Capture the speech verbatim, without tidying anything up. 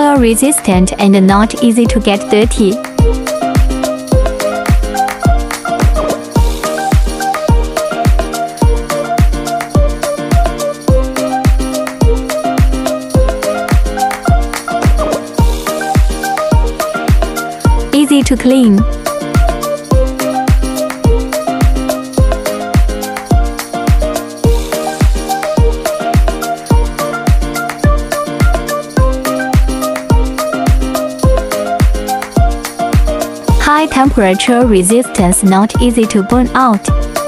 Water resistant and not easy to get dirty. Easy to clean. High temperature resistance, not easy to burn out.